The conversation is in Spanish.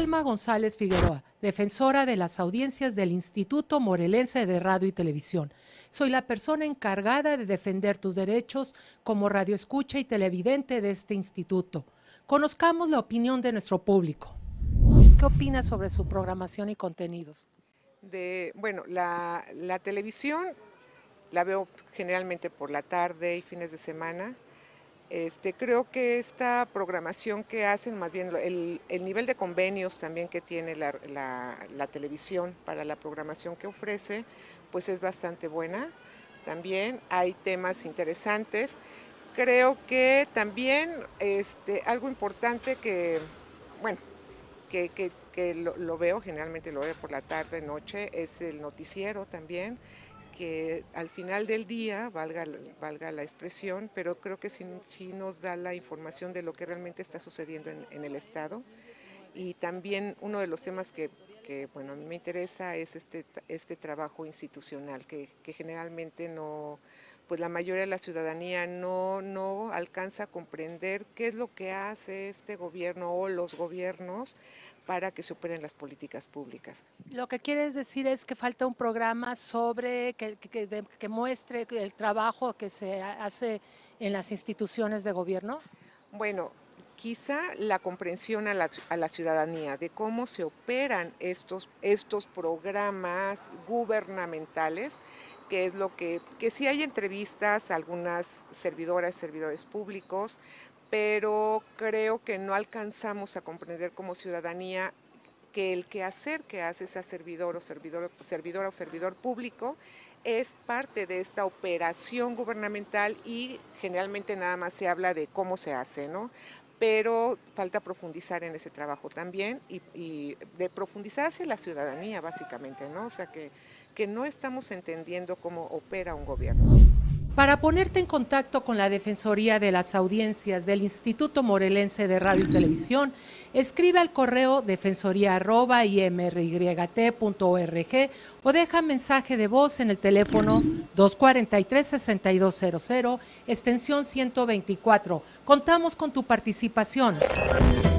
Telma González Figueroa, defensora de las audiencias del Instituto Morelense de Radio y Televisión. Soy la persona encargada de defender tus derechos como radioescucha y televidente de este instituto. Conozcamos la opinión de nuestro público. ¿Qué opinas sobre su programación y contenidos? Bueno, la televisión la veo generalmente por la tarde y fines de semana. Creo que esta programación que hacen, más bien el nivel de convenios también que tiene la televisión para la programación que ofrece, pues es bastante buena. También hay temas interesantes. Creo que también algo importante que, bueno, que lo veo, generalmente lo veo por la tarde, noche, es el noticiero también, que al final del día, valga la expresión, pero creo que sí nos da la información de lo que realmente está sucediendo en el Estado. Y también uno de los temas que bueno, a mí me interesa es este trabajo institucional, que generalmente no, pues la mayoría de la ciudadanía no alcanza a comprender qué es lo que hace este gobierno o los gobiernos para que se operen las políticas públicas. Lo que quieres decir es que falta un programa sobre que muestre el trabajo que se hace en las instituciones de gobierno. Bueno, quizá la comprensión a la ciudadanía de cómo se operan estos programas gubernamentales, que es lo que sí hay entrevistas a algunas servidoras, servidores públicos, pero creo que no alcanzamos a comprender como ciudadanía que el quehacer que hace esa servidora o servidor público es parte de esta operación gubernamental y generalmente nada más se habla de cómo se hace, ¿no? Pero falta profundizar en ese trabajo también y de profundizar hacia la ciudadanía básicamente, ¿no? O sea que no estamos entendiendo cómo opera un gobierno. Para ponerte en contacto con la Defensoría de las Audiencias del Instituto Morelense de Radio y Televisión, escribe al correo defensoría@imryt.org o deja mensaje de voz en el teléfono 243-6200, extensión 124. Contamos con tu participación.